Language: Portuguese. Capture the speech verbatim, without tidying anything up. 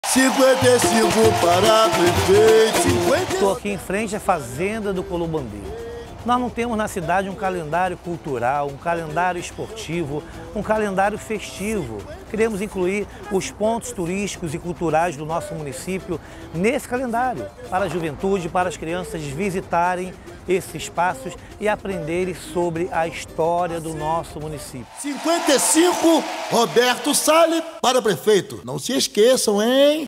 cinquenta e cinco para prefeito. Estou aqui em frente à Fazenda do Colombambi. Nós não temos na cidade um calendário cultural, um calendário esportivo, um calendário festivo. Queremos incluir os pontos turísticos e culturais do nosso município nesse calendário, para a juventude, para as crianças visitarem esses espaços e aprenderem sobre a história do nosso município. cinquenta e cinco, Roberto Salles para prefeito. Não se esqueçam, hein?